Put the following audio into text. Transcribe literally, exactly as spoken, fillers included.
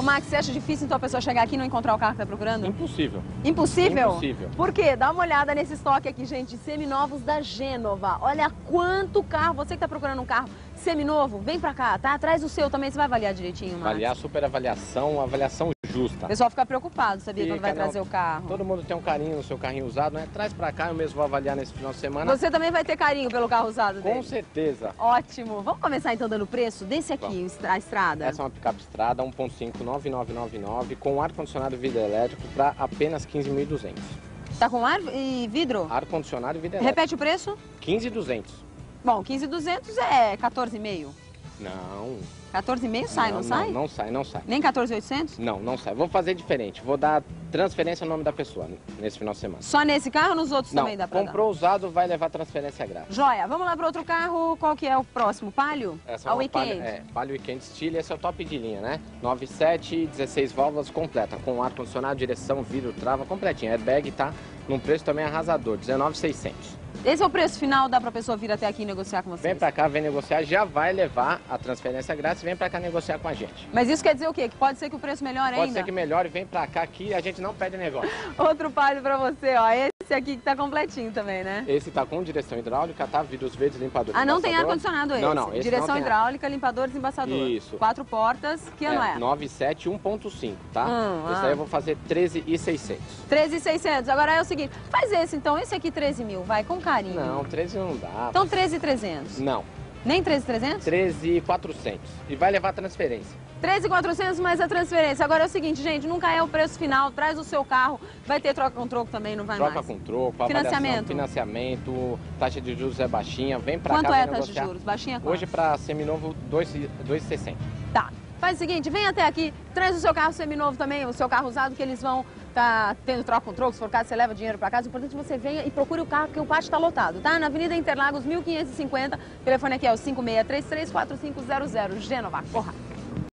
Max, você acha difícil então a pessoa chegar aqui e não encontrar o carro que tá procurando? Impossível. Impossível? Impossível. Por quê? Dá uma olhada nesse estoque aqui, gente, de seminovos da Gênova. Olha quanto carro. Você que tá procurando um carro seminovo, vem pra cá, tá? Traz o seu também, você vai avaliar direitinho, Max. Avaliar, super avaliação, avaliação justa. O pessoal fica preocupado, sabia, Fica, quando vai não. trazer o carro. Todo mundo tem um carinho no seu carrinho usado, né? Traz pra cá, eu mesmo vou avaliar nesse final de semana. Você também vai ter carinho pelo carro usado dele? Com certeza. Ótimo. Vamos começar então dando preço desse aqui, a estrada. Essa é uma picape Estrada um ponto cinco nove nove nove nove com ar-condicionado e vidro elétrico para apenas quinze mil e duzentos. Tá com ar e vidro? Ar-condicionado e vidro elétrico. Repete o preço? quinze mil e duzentos. Bom, quinze mil e duzentos é quatorze e meio. Não. quatorze e meio sai, não, não sai? Não, não sai, não sai. Nem quatorze mil e oitocentos? Não, não sai. Vou fazer diferente. Vou dar transferência no nome da pessoa nesse final de semana. Só nesse carro ou nos outros não, também dá pra comprou usado, vai levar transferência grátis. Joia, vamos lá para outro carro. Qual que é o próximo? Palio? Essa é a uma Weekend? Palio, é, Palio Weekend Style, esse é o top de linha, né? nove sete, dezesseis válvulas completa, com ar-condicionado, direção, vidro, trava, completinha. Airbag tá num preço também arrasador, dezenove mil e seiscentos. Esse é o preço final, dá pra pessoa vir até aqui e negociar com vocês? Vem pra cá, vem negociar, já vai levar a transferência grátis, vem pra cá negociar com a gente. Mas isso quer dizer o quê? Que pode ser que o preço melhore ainda? Pode ser que melhore, vem pra cá que a gente não pede negócio. Outro Palio pra você, ó. Esse aqui que tá completinho também, né? Esse tá com direção hidráulica, tá? Vidros verdes, limpador. Ah, não tem ar-condicionado esse? Não, não. Esse direção não tem hidráulica, limpador, desembaçador. Isso. Quatro portas, que ano é? nove sete um ponto cinco, tá? Hum, esse ah. aí eu vou fazer treze mil e seiscentos. treze mil e seiscentos. Agora é o seguinte, faz esse então, esse aqui treze mil, vai, com carinho. Não, treze não dá. Então treze mil e trezentos. Não. Nem treze mil e trezentos? treze mil e quatrocentos. E vai levar transferência. treze mil e quatrocentos mais a transferência. Agora é o seguinte, gente, nunca é o preço final, traz o seu carro, vai ter troca com troco também, não vai Troca mais? com troco, Financiamento? Financiamento, taxa de juros é baixinha, vem pra Quanto cá, é a vem taxa negociar. de juros? Baixinha quanto? Hoje pra seminovo, dois mil e sessenta. Tá. Faz o seguinte, vem até aqui, traz o seu carro seminovo também, o seu carro usado, que eles vão tá tendo troca com troco, se for caso você leva dinheiro pra casa. O importante é que você venha e procure o carro, porque o pátio tá lotado, tá? Na Avenida Interlagos, mil quinhentos e cinquenta, o telefone aqui é o cinco seis três três quatro cinco zero zero, Gênova, corra.